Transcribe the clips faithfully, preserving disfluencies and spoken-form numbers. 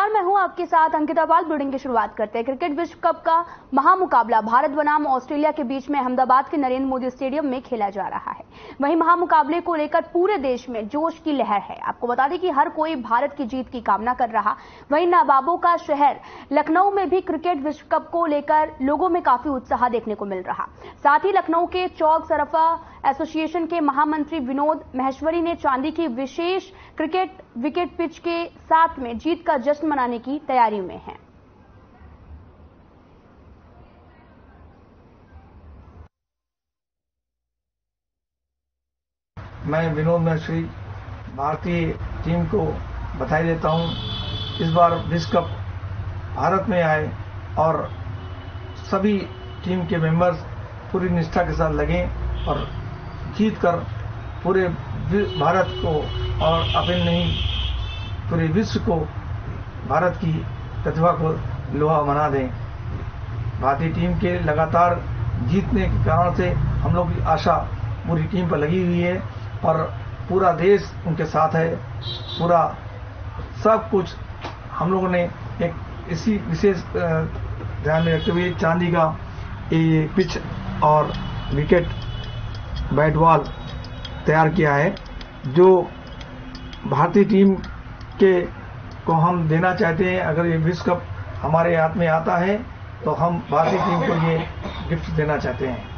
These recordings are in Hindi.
नमस्कार, मैं हूं आपके साथ अंकिता पाल। बुलेटिन की शुरुआत करते हैं। क्रिकेट विश्व कप का महामुकाबला भारत बनाम ऑस्ट्रेलिया के बीच में अहमदाबाद के नरेंद्र मोदी स्टेडियम में खेला जा रहा है। वहीं महामुकाबले को लेकर पूरे देश में जोश की लहर है। आपको बता दें कि हर कोई भारत की जीत की कामना कर रहा। वहीं नवाबों का शहर लखनऊ में भी क्रिकेट विश्व कप को लेकर लोगों में काफी उत्साह देखने को मिल रहा। साथ ही लखनऊ के चौक सरफा एसोसिएशन के महामंत्री विनोद महेश्वरी ने चांदी की विशेष क्रिकेट विकेट पिच के साथ में जीत का जश्न मनाने की तैयारी में हैं। मैं विनोद महेश्वरी भारतीय टीम को बधाई देता हूं। इस बार विश्व कप भारत में आए और सभी टीम के मेंबर्स पूरी निष्ठा के साथ लगे और जीत कर पूरे भारत को और अपने नहीं पूरे विश्व को भारत की प्रतिभा को लोहा बना दें। भारतीय टीम के लगातार जीतने के कारण से हम लोग की आशा पूरी टीम पर लगी हुई है और पूरा देश उनके साथ है। पूरा सब कुछ हम लोगों ने एक इसी विशेष ध्यान में रखते हुए चांदी का ये पिच और विकेट बैट बॉल तैयार किया है, जो भारतीय टीम के को हम देना चाहते हैं। अगर ये विश्व कप हमारे हाथ में आता है तो हम भारतीय टीम को ये गिफ्ट देना चाहते हैं।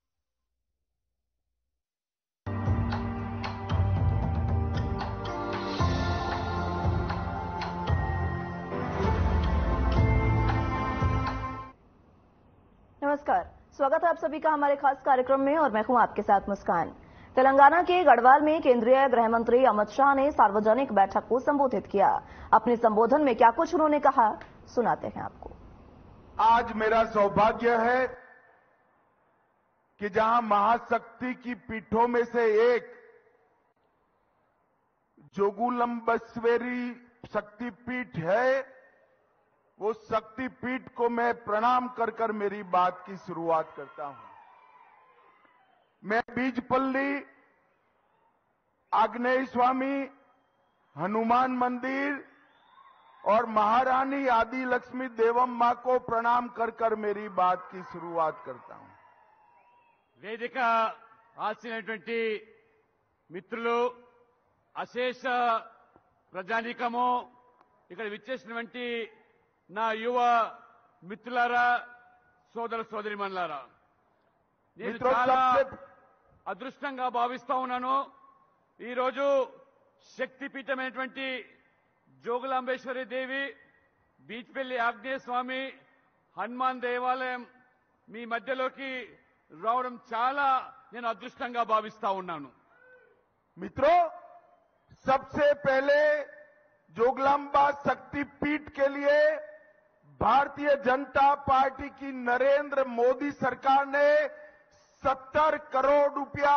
नमस्कार, स्वागत है आप सभी का हमारे खास कार्यक्रम में और मैं हूं आपके साथ मुस्कान। तेलंगाना के गढ़वाल में केंद्रीय गृह मंत्री अमित शाह ने सार्वजनिक बैठक को संबोधित किया। अपने संबोधन में क्या कुछ उन्होंने कहा, सुनाते हैं आपको। आज मेरा सौभाग्य है कि जहां महाशक्ति की पीठों में से एक जोगुलंबस्वेरी शक्तिपीठ है, वो शक्तिपीठ को मैं प्रणाम कर कर मेरी बात की शुरुआत करता हूं। मैं बीजपल्ली, आग्नेय स्वामी, हनुमान मंदिर और महारानी आदि लक्ष्मी देवम मां को प्रणाम कर कर मेरी बात की शुरुआत करता हूं। వేదిక ఆశినటువంటి మిత్రులు, అశేష ప్రజానీకము, ఇక్కడ విచ్చేసినటువంటి నా యువ మిత్రులారా, సోదర సోదరిమణులారా, నేను చాలా అదృష్టంగా భావిస్తా ఉన్నాను. ఈరోజు శక్తిపీఠమైనటువంటి జోగులాంబేశ్వరి దేవి, బీచ్పల్లి ఆగ్నేయ స్వామి, హనుమాన్ దేవాలయం మీ మధ్యలోకి రావడం చాలా నేను అదృష్టంగా భావిస్తా ఉన్నాను. मित्रों, सबसे पहले जोगलांबा शक्तिपीठ के लिए भारतीय जनता पार्टी की नरेंद्र मोदी सरकार ने सत्तर करोड़ रुपया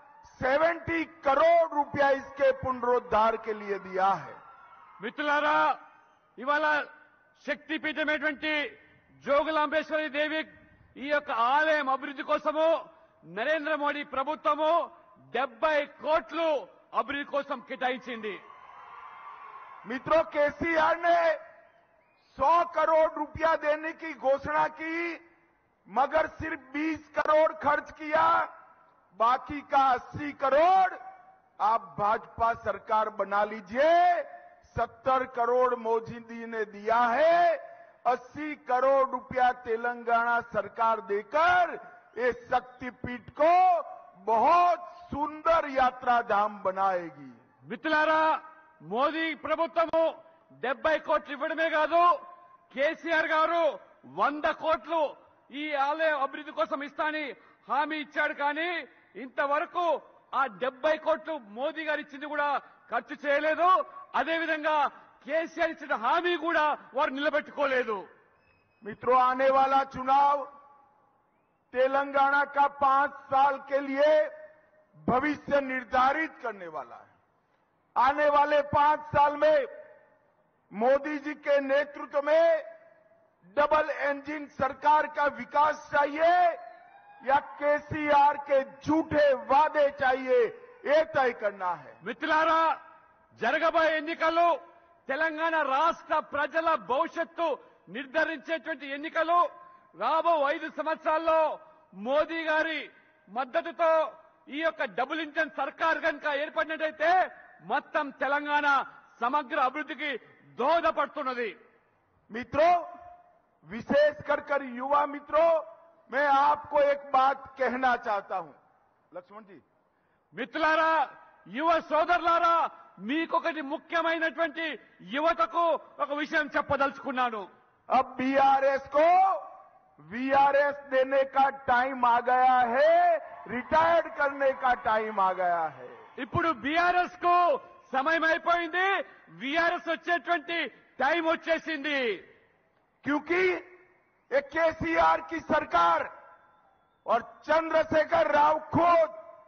सत्तर करोड़ रुपया इसके पुनरुद्धार के लिए दिया है। మిత్రులారా, ఇవాళ శక్తిపీఠమైనటువంటి జోగులాంబేశ్వరి దేవి ఈ యొక్క ఆలయం అభివృద్ధి కోసము నరేంద్ర మోడీ ప్రభుత్వము డెబ్బై కోట్లు అభివృద్ధి కోసం కేటాయించింది. मित्रों, केसीआर ने सौ करोड़ रुपया देने की घोषणा की, मगर सिर्फ बीस करोड़ खर्च किया। बाकी का अस्सी करोड़ आप भाजपा सरकार बना लीजिए। सत्तर करोड़ मोदी जी ने दिया है, अस्सी करोड़ रुपया तेलंगाना सरकार देकर इस शक्तिपीठ को बहुत सुंदर यात्रा धाम बनाएगी। మిత్రులారా, మోదీ ప్రభుత్వము డెబ్బై కోట్లు ఇవ్వడమే కాదు, కేసీఆర్ గారు వంద కోట్లు ఈ ఆలయ అభివృద్ధి కోసం ఇస్తానని హామీ ఇచ్చాడు. కానీ ఇంతవరకు ఆ డెబ్బై కోట్లు మోదీ గారు ఇచ్చింది కూడా ఖర్చు చేయలేదు. అదేవిధంగా కేసీఆర్ ఇచ్చిన హామీ కూడా వారు నిలబెట్టుకోలేదు. मित्रों, आने वाला चुनाव तेलंगाना का पांच साल के लिए भविष्य निर्धारित करने वाला है। आने वाले पांच साल में मोदी जी के नेतृत्व में डबल इंजन सरकार का विकास चाहिए या केसीआर के झूठे वादे चाहिए, ये तय करना है। మిత్రులారా, జరగబోయే ఎన్నికల్లో తెలంగాణ రాష్ట్ర ప్రజల భవిష్యత్తు నిర్ధారించేటువంటి ఎన్నికలు రాబో ఐదు సంవత్సరాల్లో మోదీ గారి మద్దతుతో ఈ యొక్క డబుల్ ఇంజన్ సర్కార్ కనుక ఏర్పడినట్టయితే మొత్తం తెలంగాణ సమగ్ర అభివృద్ధికి దోహదపడుతున్నది. मित्रों, विशेष कर कर युवा मित्रों, मैं आपको एक बात कहना चाहता हूं. लक्ष्मण जी, మిత్రులారా, యువ సోదరులారా, మీకొకటి ముఖ్యమైనటువంటి యువతకు ఒక విషయం చెప్పదలుచుకున్నాను. अब बीआरएस को वीआरएस देने का टाइम आ गया है, रिटायर्ड करने का टाइम आ गया है. ఇప్పుడు బీఆర్ఎస్ కు సమయం అయిపోయింది, వీఆర్ఎస్ వచ్చేటువంటి టైం వచ్చేసింది. क्योंकि ये केसीआर की सरकार और चंद्रशेखर राव खुद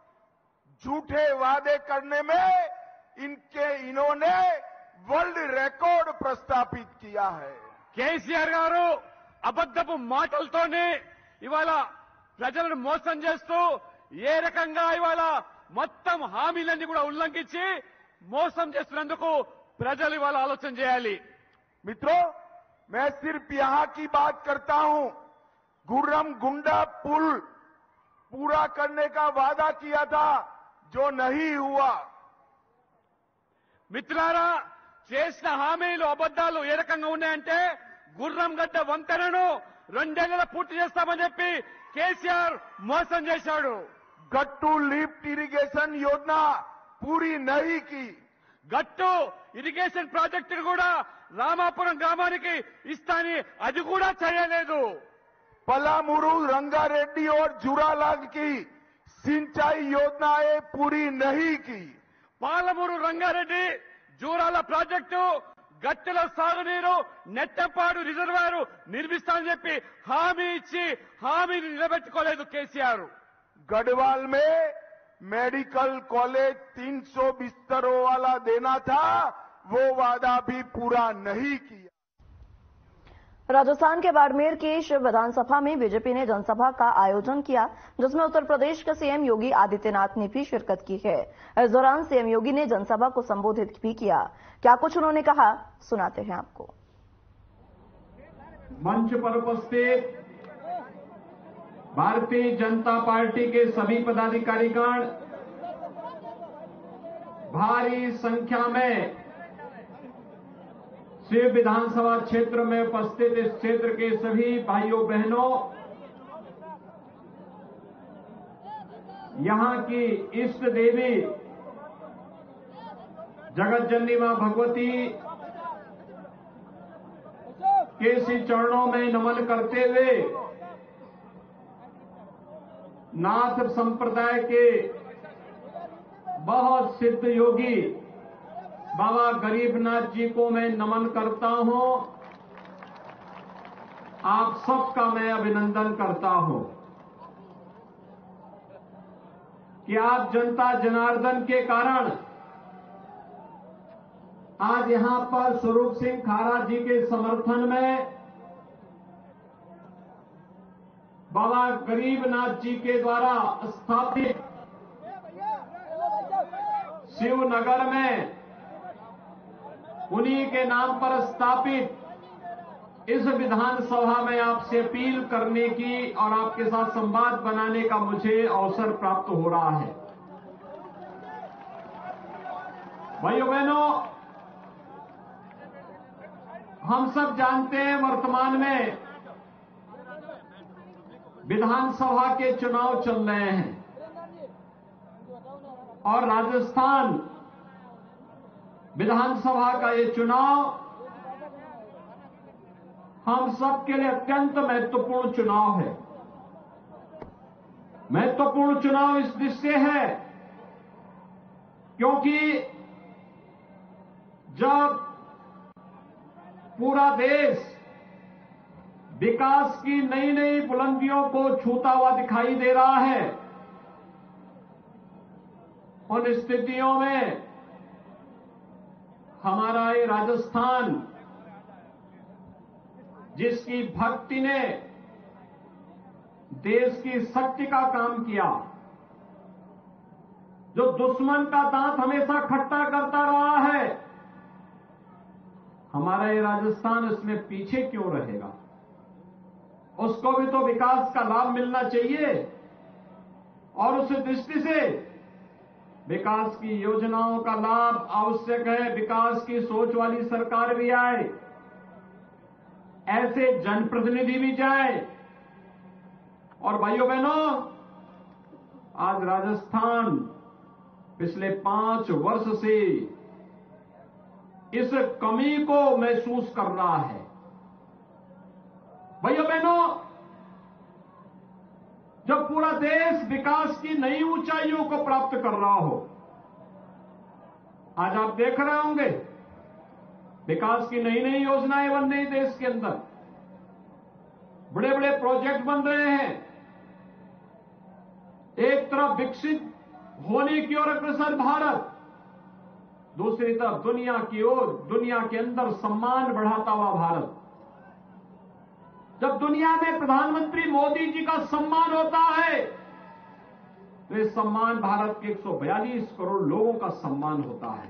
झूठे वादे करने में इनके इन्होंने वर्ल्ड रिकॉर्ड प्रस्थापित किया है. కేసీఆర్ గారు అబద్ధపు మాటలతోనే ఇవాళ ప్రజలను మోసం చేస్తూ ఏ రకంగా ఇవాళ మొత్తం హామీలన్నీ కూడా ఉల్లంఘించి మోసం చేస్తున్నందుకు ప్రజలు ఇవాళ ఆలోచన చేయాలి. मित्रों, मैं सिर्फ यहां की बात करता हूं. गुर्रम गुंडा पुल पूरा करने का वादा किया था, जो नहीं हुआ. మిత్రులారా, చేసిన హామీలు అబద్దాలు ఏ రకంగా ఉన్నాయంటే గుర్రం గడ్డ వంతెనను రెండేళ్లలో పూర్తి చేస్తామని చెప్పి కేసీఆర్ మోసం చేశాడు. गट्टू लिफ्ट इरिगेशन योजना पूरी नहीं की. గట్టు ఇరిగేషన్ ప్రాజెక్టును కూడా రామాపురం గ్రామానికి ఇస్తాని అది కూడా చేయలేదు. पलामुरू, रंगारेड्डी और जुरालाग की सिंचाई योजनाएं पूरी नहीं की. పాలమూరు రంగారెడ్డి జూరాల ప్రాజెక్టు, గట్టెల సాగునీరు, నెట్టపాడు రిజర్వాయర్ నిర్మిస్తామని చెప్పి హామీ ఇచ్చి హామీని నిలబెట్టుకోలేదు కేసీఆర్. गढ़वाल में मेडिकल कॉलेज तीन सौ बिस्तरों वाला देना था, वो वादा भी पूरा नहीं किया. राजस्थान के बाड़मेर की शिव विधानसभा में बीजेपी ने जनसभा का आयोजन किया, जिसमें उत्तर प्रदेश के सीएम योगी आदित्यनाथ ने भी शिरकत की है. इस दौरान सीएम योगी ने जनसभा को संबोधित भी किया. क्या कुछ उन्होंने कहा, सुनाते हैं आपको. मंच पर उपस्थित भारतीय जनता पार्टी के सभी पदाधिकारीगण, भारी संख्या में शिव विधानसभा क्षेत्र में उपस्थित इस क्षेत्र के सभी भाइयों बहनों, यहां की इष्ट देवी जगत जननी मां भगवती के श्री चरणों में नमन करते हुए नाथ संप्रदाय के बहुत सिद्ध योगी बाबा गरीबनाथ जी को मैं नमन करता हूं. आप सबका मैं अभिनंदन करता हूं कि आप जनता जनार्दन के कारण आज यहां पर स्वरूप सिंह खारा जी के समर्थन में बाबा गरीबनाथ जी के द्वारा स्थापित शिवनगर में उन्हीं के नाम पर स्थापित इस विधानसभा में आपसे अपील करने की और आपके साथ संवाद बनाने का मुझे अवसर प्राप्त हो रहा है. भाइयों बहनों, हम सब जानते हैं वर्तमान में विधानसभा के चुनाव चल रहे हैं और राजस्थान विधानसभा का ये चुनाव हम सबके लिए अत्यंत महत्वपूर्ण चुनाव है. महत्वपूर्ण चुनाव इस दृष्टि से है क्योंकि जब पूरा देश विकास की नई नई बुलंदियों को छूता हुआ दिखाई दे रहा है, उन स्थितियों में हमारा ये राजस्थान, जिसकी भक्ति ने देश की शक्ति का काम किया, जो दुश्मन का दांत हमेशा खट्टा करता रहा है, हमारा ये राजस्थान इसमें पीछे क्यों रहेगा? उसको भी तो विकास का लाभ मिलना चाहिए और उस दृष्टि से विकास की योजनाओं का लाभ आवश्यक है। विकास की सोच वाली सरकार भी आए, ऐसे जनप्रतिनिधि भी जाए। और भाइयों बहनों, आज राजस्थान पिछले पांच वर्ष से इस कमी को महसूस कर रहा है। भाइयों बहनों, जब पूरा देश विकास की नई ऊंचाइयों को प्राप्त कर रहा हो, आज आप देख रहे होंगे विकास की नई नई योजनाएं बन रही देश के अंदर, बड़े बड़े प्रोजेक्ट बन रहे हैं। एक तरफ विकसित होने की ओर अग्रसर भारत, दूसरी तरफ दुनिया की ओर, दुनिया के अंदर सम्मान बढ़ाता हुआ भारत। जब दुनिया में प्रधानमंत्री मोदी जी का सम्मान होता है तो इस सम्मान भारत के एक सौ बयालीस करोड़ लोगों का सम्मान होता है।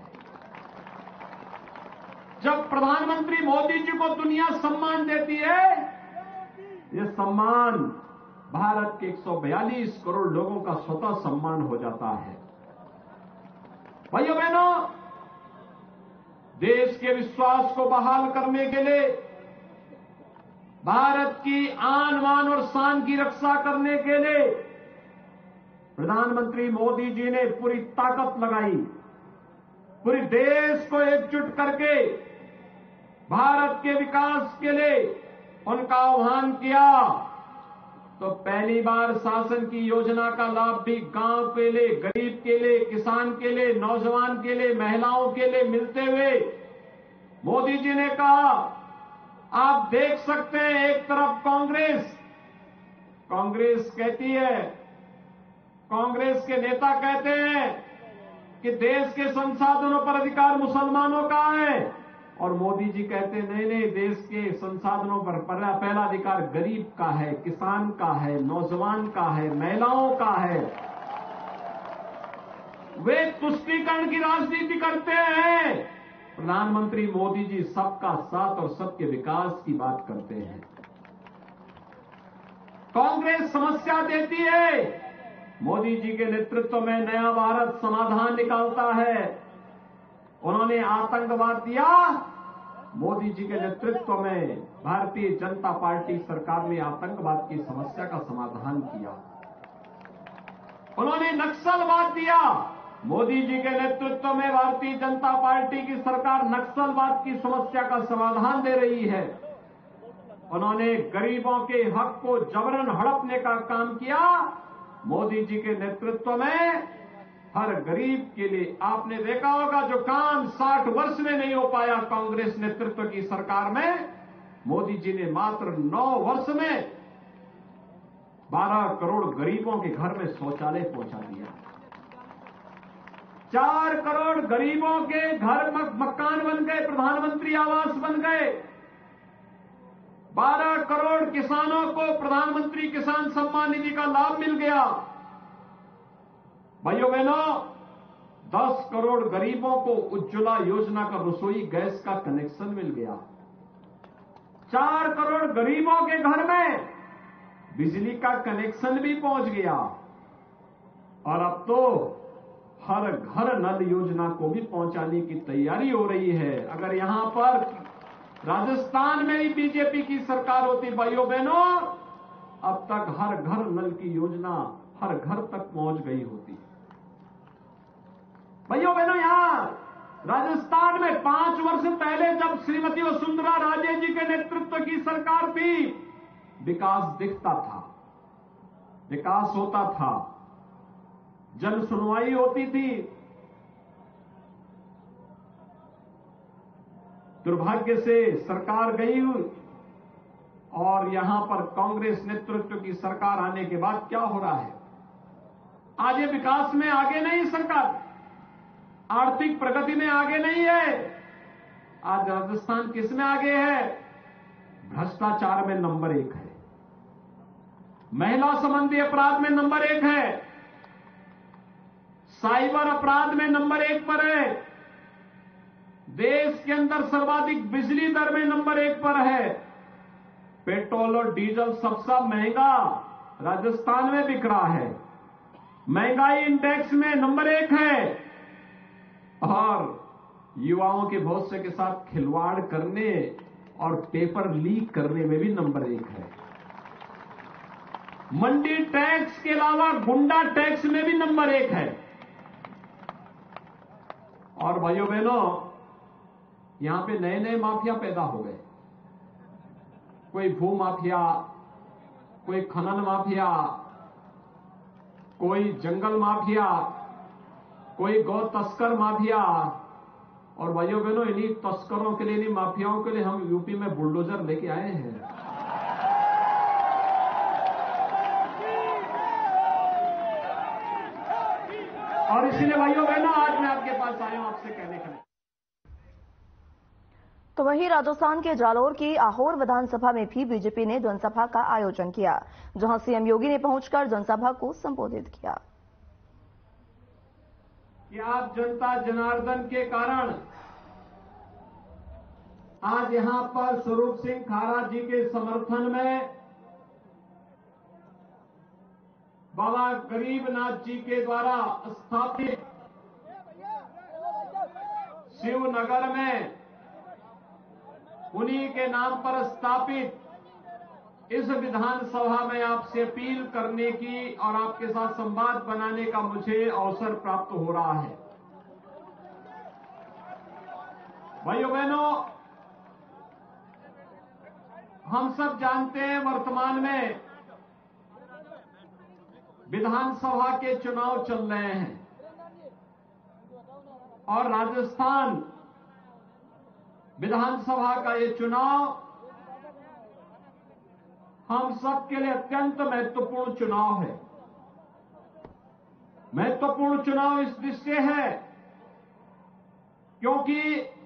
जब प्रधानमंत्री मोदी जी को दुनिया सम्मान देती है, यह सम्मान भारत के एक सौ बयालीस करोड़ लोगों का स्वतः सम्मान हो जाता है। भाइयों बहनों, देश के विश्वास को बहाल करने के लिए, भारत की आन बान और शान की रक्षा करने के लिए प्रधानमंत्री मोदी जी ने पूरी ताकत लगाई, पूरे देश को एकजुट करके भारत के विकास के लिए उनका आह्वान किया। तो पहली बार शासन की योजना का लाभ भी गांव के लिए, गरीब के लिए, किसान के लिए, नौजवान के लिए, महिलाओं के लिए मिलते हुए मोदी जी ने कहा, आप देख सकते हैं एक तरफ कांग्रेस कांग्रेस कहती है, कांग्रेस के नेता कहते हैं कि देश के संसाधनों पर अधिकार मुसलमानों का है, और मोदी जी कहते हैं नहीं नहीं, देश के संसाधनों पर पहला अधिकार गरीब का है, किसान का है, नौजवान का है, महिलाओं का है। वे तुष्टीकरण की राजनीति करते हैं। प्रधानमंत्री मोदी जी सबका साथ और सबके विकास की बात करते हैं। कांग्रेस समस्या देती है, मोदी जी के नेतृत्व में नया भारत समाधान निकालता है। उन्होंने आतंकवाद दिया, मोदी जी के नेतृत्व में भारतीय जनता पार्टी सरकार ने आतंकवाद की समस्या का समाधान किया। उन्होंने नक्सलवाद दिया, मोदी जी के नेतृत्व में भारतीय जनता पार्टी की सरकार नक्सलवाद की समस्या का समाधान दे रही है। उन्होंने गरीबों के हक को जबरन हड़पने का काम किया, मोदी जी के नेतृत्व में हर गरीब के लिए आपने देखा होगा जो काम साठ वर्ष में नहीं हो पाया कांग्रेस नेतृत्व की सरकार में, मोदी जी ने मात्र नौ वर्ष में बारह करोड़ गरीबों के घर में शौचालय पहुंचा दिया। चार करोड़ गरीबों के घर मकान बन गए, प्रधानमंत्री आवास बन गए। बारह करोड़ किसानों को प्रधानमंत्री किसान सम्मान निधि का लाभ मिल गया। भाइयों बहनों, दस करोड़ गरीबों को उज्ज्वला योजना का रसोई गैस का कनेक्शन मिल गया। चार करोड़ गरीबों के घर में बिजली का कनेक्शन भी पहुंच गया। और अब तो हर घर नल योजना को भी पहुंचाने की तैयारी हो रही है। अगर यहां पर राजस्थान में ही बीजेपी की सरकार होती, भाइयों बहनों, अब तक हर घर नल की योजना हर घर तक पहुंच गई होती। भाइयों बहनों, यहां राजस्थान में पांच वर्ष पहले जब श्रीमती वसुंधरा राजे जी के नेतृत्व की सरकार थी, विकास दिखता था, विकास होता था, जन सुनवाई होती थी। दुर्भाग्य से सरकार गई और यहां पर कांग्रेस नेतृत्व की सरकार आने के बाद क्या हो रहा है? आज ये विकास में आगे नहीं, सरकार आर्थिक प्रगति में आगे नहीं है। आज राजस्थान किस में आगे है? भ्रष्टाचार में नंबर एक है, महिला संबंधी अपराध में नंबर एक है, साइबर अपराध में नंबर एक पर है, देश के अंदर सर्वाधिक बिजली दर में नंबर एक पर है। पेट्रोल और डीजल सबसे महंगा राजस्थान में बिक रहा है। महंगाई इंडेक्स में नंबर एक है और युवाओं के भविष्य के साथ खिलवाड़ करने और पेपर लीक करने में भी नंबर एक है। मंडी टैक्स के अलावा गुंडा टैक्स में भी नंबर एक है। और भाइयों बहनों, यहां पे नए नए माफिया पैदा हो गए। कोई भू माफिया, कोई खनन माफिया, कोई जंगल माफिया, कोई गौ तस्कर माफिया। और भाइयों बहनों, इन्हीं तस्करों के लिए, इन्हीं माफियाओं के लिए हम यूपी में बुलडोजर लेके आए हैं। और इसीलिए भाइयों बहनों, आज मैं आपके पास आया हूं आपसे कहने के लिए। तो वहीं राजस्थान के जालोर की आहोर विधानसभा में भी बीजेपी ने जनसभा का आयोजन किया, जहां सीएम योगी ने पहुंचकर जनसभा को संबोधित किया। कि आप जनता जनार्दन के कारण आज यहां पर स्वरूप सिंह खारा जी के समर्थन में बाबा गरीबनाथ जी के द्वारा स्थापित शिवनगर में उन्हीं के नाम पर स्थापित इस विधानसभा में आपसे अपील करने की और आपके साथ संवाद बनाने का मुझे अवसर प्राप्त हो रहा है। भाइयों बहनों, हम सब जानते हैं वर्तमान में विधानसभा के चुनाव चल रहे हैं और राजस्थान विधानसभा का ये चुनाव हम सबके लिए अत्यंत महत्वपूर्ण चुनाव है। महत्वपूर्ण चुनाव इस दृष्टि है क्योंकि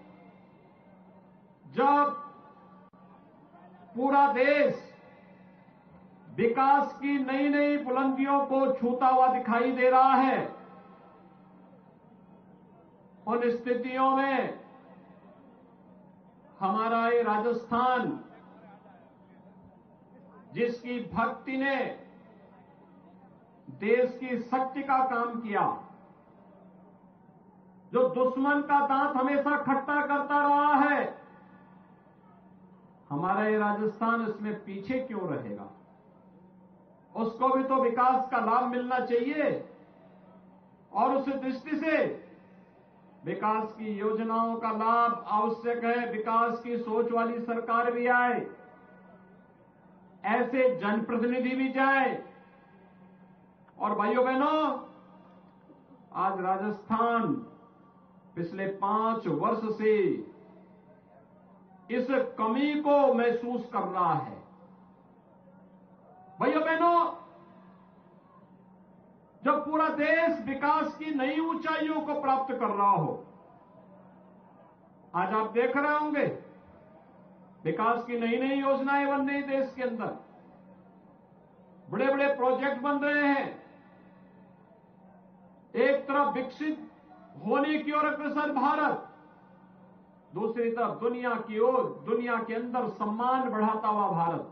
जब पूरा देश विकास की नई नई बुलंदियों को छूता हुआ दिखाई दे रहा है, उन स्थितियों में हमारा ये राजस्थान, जिसकी भक्ति ने देश की शक्ति का काम किया, जो दुश्मन का दांत हमेशा खट्टा करता रहा है, हमारा ये राजस्थान इसमें पीछे क्यों रहेगा? उसको भी तो विकास का लाभ मिलना चाहिए और उस दृष्टि से विकास की योजनाओं का लाभ आवश्यक है। विकास की सोच वाली सरकार भी आए, ऐसे जनप्रतिनिधि भी जाए। और भाइयों बहनों, आज राजस्थान पिछले पांच वर्ष से इस कमी को महसूस कर रहा है। भाइयों बहनों, जब पूरा देश विकास की नई ऊंचाइयों को प्राप्त कर रहा हो, आज आप देख रहे होंगे विकास की नई नई योजनाएं बन रही देश के अंदर, बड़े बड़े प्रोजेक्ट बन रहे हैं। एक तरफ विकसित होने की ओर अग्रसर भारत, दूसरी तरफ दुनिया की ओर, दुनिया के अंदर सम्मान बढ़ाता हुआ भारत।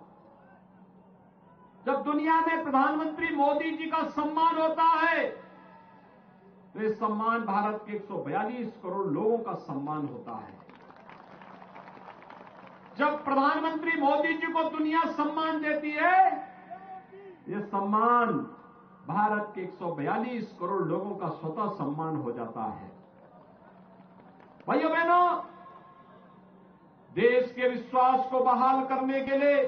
जब दुनिया में प्रधानमंत्री मोदी जी का सम्मान होता है तो इस सम्मान भारत के एक सौ बयालीस करोड़ लोगों का सम्मान होता है। जब प्रधानमंत्री मोदी जी को दुनिया सम्मान देती है, ये सम्मान भारत के एक सौ बयालीस करोड़ लोगों का स्वतः सम्मान हो जाता है। भाइयों बहनों, देश के विश्वास को बहाल करने के लिए,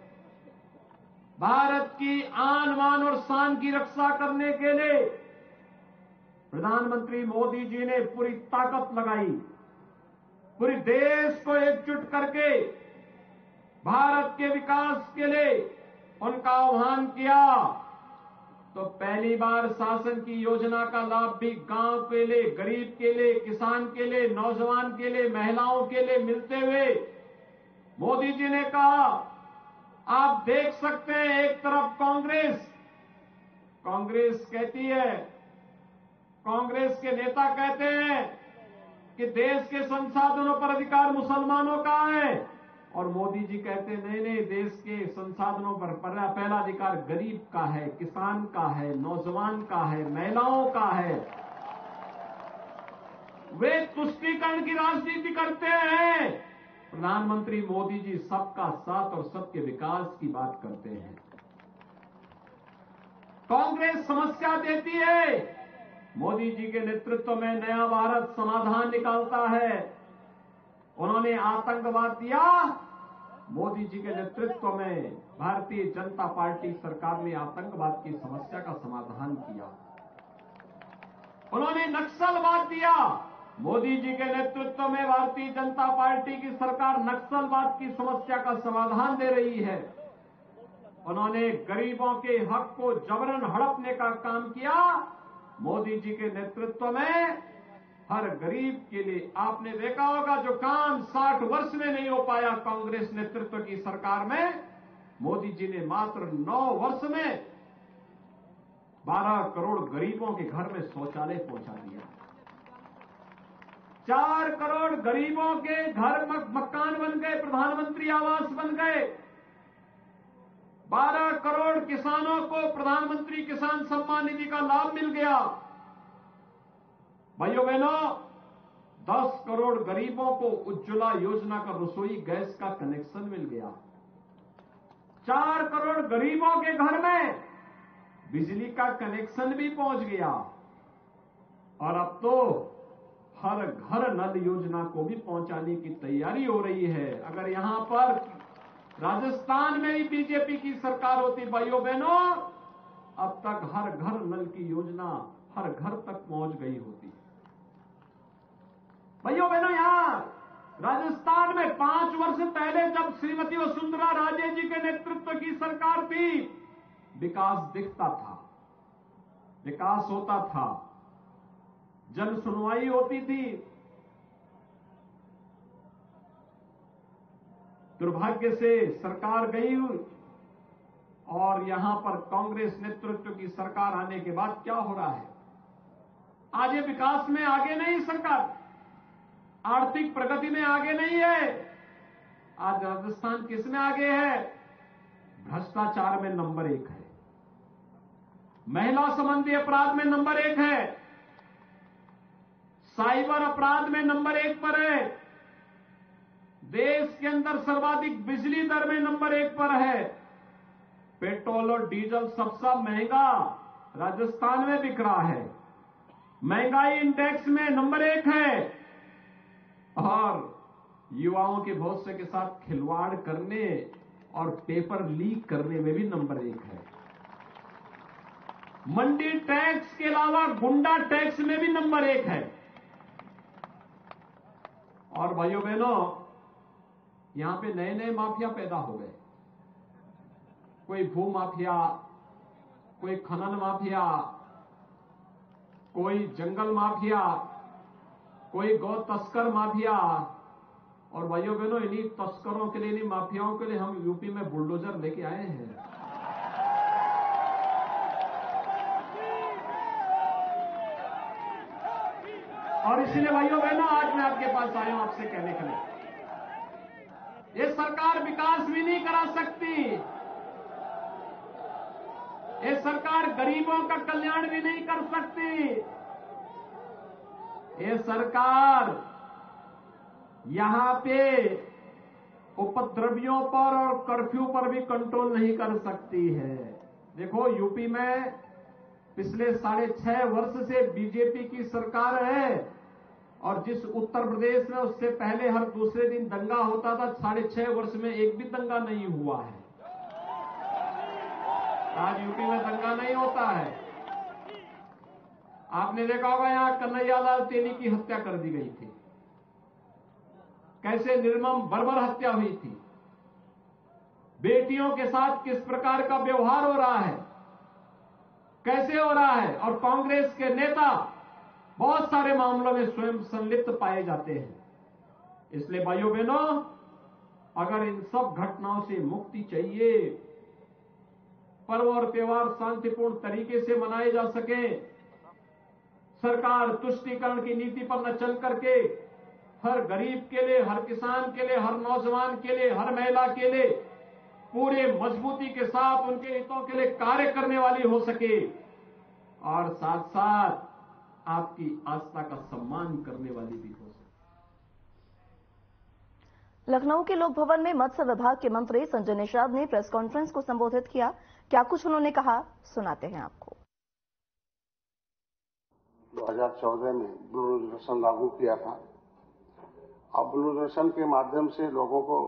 भारत की आन मान और शान की रक्षा करने के लिए प्रधानमंत्री मोदी जी ने पूरी ताकत लगाई, पूरे देश को एकजुट करके भारत के विकास के लिए उनका आह्वान किया। तो पहली बार शासन की योजना का लाभ भी गांव के लिए, गरीब के लिए, किसान के लिए, नौजवान के लिए, महिलाओं के लिए मिलते हुए मोदी जी ने कहा, आप देख सकते हैं एक तरफ कांग्रेस कांग्रेस कहती है, कांग्रेस के नेता कहते हैं कि देश के संसाधनों पर अधिकार मुसलमानों का है, और मोदी जी कहते नहीं नहीं, देश के संसाधनों पर पहला अधिकार गरीब का है, किसान का है, नौजवान का है, महिलाओं का है। वे तुष्टीकरण की राजनीति करते हैं। प्रधानमंत्री मोदी जी सबका साथ और सबके विकास की बात करते हैं। कांग्रेस समस्या देती है, मोदी जी के नेतृत्व में नया भारत समाधान निकालता है। उन्होंने आतंकवाद दिया, मोदी जी के नेतृत्व में भारतीय जनता पार्टी सरकार ने आतंकवाद की समस्या का समाधान किया। उन्होंने नक्सलवाद दिया, मोदी जी के नेतृत्व में भारतीय जनता पार्टी की सरकार नक्सलवाद की समस्या का समाधान दे रही है। उन्होंने गरीबों के हक को जबरन हड़पने का काम किया, मोदी जी के नेतृत्व में हर गरीब के लिए आपने देखा होगा जो काम साठ वर्ष में नहीं हो पाया कांग्रेस नेतृत्व की सरकार में, मोदी जी ने मात्र नौ वर्ष में बारह करोड़ गरीबों के घर में शौचालय पहुंचा दिया। चार करोड़ गरीबों के घर मकान बन गए, प्रधानमंत्री आवास बन गए। बारह करोड़ किसानों को प्रधानमंत्री किसान सम्मान निधि का लाभ मिल गया। भाइयों बहनों, दस करोड़ गरीबों को उज्ज्वला योजना का रसोई गैस का कनेक्शन मिल गया। चार करोड़ गरीबों के घर में बिजली का कनेक्शन भी पहुंच गया। और अब तो हर घर नल योजना को भी पहुंचाने की तैयारी हो रही है। अगर यहां पर राजस्थान में ही बीजेपी की सरकार होती, भाइयों बहनों, अब तक हर घर नल की योजना हर घर तक पहुंच गई होती। भाइयों बहनों, यहां राजस्थान में पांच वर्ष पहले जब श्रीमती वसुंधरा राजे जी के नेतृत्व की सरकार थी, विकास दिखता था, विकास होता था, जन सुनवाई होती थी। दुर्भाग्य से सरकार गई और यहां पर कांग्रेस नेतृत्व की सरकार आने के बाद क्या हो रहा है? आज ये विकास में आगे नहीं, सरकार आर्थिक प्रगति में आगे नहीं है। आज राजस्थान किस में आगे है? भ्रष्टाचार में नंबर एक है, महिला संबंधी अपराध में नंबर एक है, साइबर अपराध में नंबर एक पर है, देश के अंदर सर्वाधिक बिजली दर में नंबर एक पर है। पेट्रोल और डीजल सबसे महंगा राजस्थान में बिक रहा है, महंगाई इंडेक्स में नंबर एक है, और युवाओं के भविष्य के साथ खिलवाड़ करने और पेपर लीक करने में भी नंबर एक है। मंडी टैक्स के अलावा गुंडा टैक्स में भी नंबर एक है। और भाइयों बहनों, यहां पे नए नए माफिया पैदा हो गए। कोई भू माफिया, कोई खनन माफिया, कोई जंगल माफिया, कोई गौ तस्कर माफिया। और भाइयों बहनों, इन्हीं तस्करों के लिए, इन्हीं माफियाओं के लिए हम यूपी में बुलडोजर लेके आए हैं। और इसलिए भाइयों बहनों, आज मैं आपके पास आया हूं आपसे कहने के लिए, ये सरकार विकास भी नहीं करा सकती, ये सरकार गरीबों का कल्याण भी नहीं कर सकती, ये सरकार यहां पे उपद्रवियों पर और कर्फ्यू पर भी कंट्रोल नहीं कर सकती है। देखो, यूपी में पिछले साढ़े छह वर्ष से बीजेपी की सरकार है, और जिस उत्तर प्रदेश में उससे पहले हर दूसरे दिन दंगा होता था, साढ़े छह वर्ष में एक भी दंगा नहीं हुआ है। आज यूपी में दंगा नहीं होता है। आपने देखा होगा यहां कन्हैयालाल तेली की हत्या कर दी गई थी, कैसे निर्मम बर्बर हत्या हुई थी, बेटियों के साथ किस प्रकार का व्यवहार हो रहा है, कैसे हो रहा है। और कांग्रेस के नेता बहुत सारे मामलों में स्वयं संलिप्त पाए जाते हैं। इसलिए भाइयों बहनों, अगर इन सब घटनाओं से मुक्ति चाहिए, पर्व और त्योहार शांतिपूर्ण तरीके से मनाए जा सके, सरकार तुष्टीकरण की नीति पर न चल करके हर गरीब के लिए, हर किसान के लिए, हर नौजवान के लिए, हर महिला के लिए पूरे मजबूती के साथ उनके हितों के लिए कार्य करने वाली हो सके और साथ साथ आपकी आस्था का सम्मान करने वाली भी हो सके। लखनऊ के लोक भवन में मत्स्य विभाग के मंत्री संजय निषाद ने प्रेस कॉन्फ्रेंस को संबोधित किया। क्या कुछ उन्होंने कहा, सुनाते हैं आपको। दो हज़ार चौदह में ब्लू रेगुलेशन लागू किया था। अब ब्लू रेगुलेशन के माध्यम से लोगों को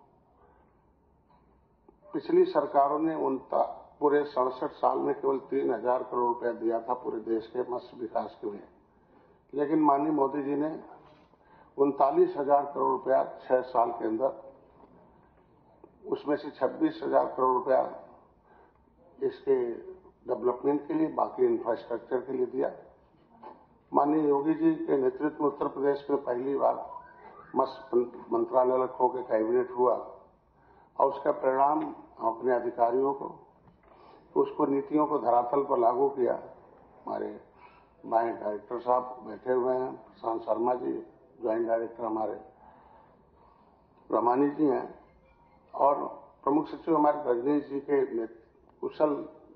पिछली सरकारों ने उनका पूरे सड़सठ साल में केवल तीन हजार करोड़ रुपया दिया था पूरे देश के मत्स्य विकास के लिए, लेकिन माननीय मोदी जी ने उनतालीस हजार करोड़ रुपया छह साल के अंदर, उसमें से छब्बीस हजार करोड़ रुपया इसके डेवलपमेंट के लिए, बाकी इंफ्रास्ट्रक्चर के लिए दिया। माननीय योगी जी के नेतृत्व में उत्तर प्रदेश में पहली बार मत्स्य मंत्रालय लखनऊ के कैबिनेट हुआ और उसका परिणाम अपने अधिकारियों को, उसको नीतियों को धरातल पर लागू किया। हमारे बाएं डायरेक्टर साहब बैठे हुए हैं, प्रशांत शर्मा जी, ज्वाइंट डायरेक्टर हमारे रमानी जी हैं और प्रमुख सचिव हमारे रजनीश जी के कुशल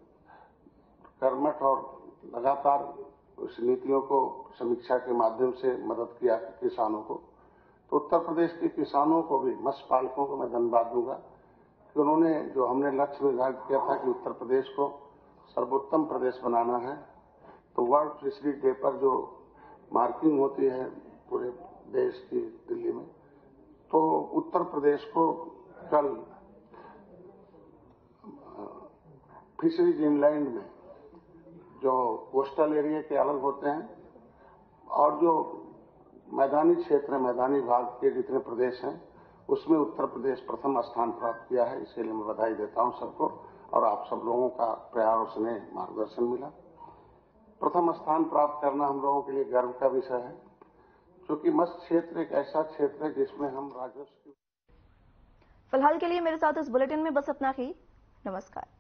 कर्मठ और लगातार उस नीतियों को समीक्षा के माध्यम से मदद किया किसानों को। तो उत्तर प्रदेश के किसानों को भी, मत्स्य पालकों को मैं धन्यवाद दूंगा कि उन्होंने जो हमने लक्ष्य निर्धारित किया था कि उत्तर प्रदेश को सर्वोत्तम प्रदेश बनाना है, तो वर्ल्ड फिशरी डे पर जो मार्किंग होती है पूरे देश की दिल्ली में, तो उत्तर प्रदेश को कल फिशरीज इनलैंड में जो कोस्टल एरिया के अलग होते हैं और जो मैदानी क्षेत्र, मैदानी भाग के जितने प्रदेश हैं, उसमें उत्तर प्रदेश प्रथम स्थान प्राप्त किया है। इसके लिए मैं बधाई देता हूं सबको और आप सब लोगों का प्यार और स्नेह मार्गदर्शन मिला। प्रथम स्थान प्राप्त करना हम लोगों के लिए गर्व का विषय है, क्योंकि मत्स्य क्षेत्र एक ऐसा क्षेत्र है जिसमें हम राजस्व। फिलहाल के लिए मेरे साथ इस बुलेटिन में बस इतना ही। नमस्कार।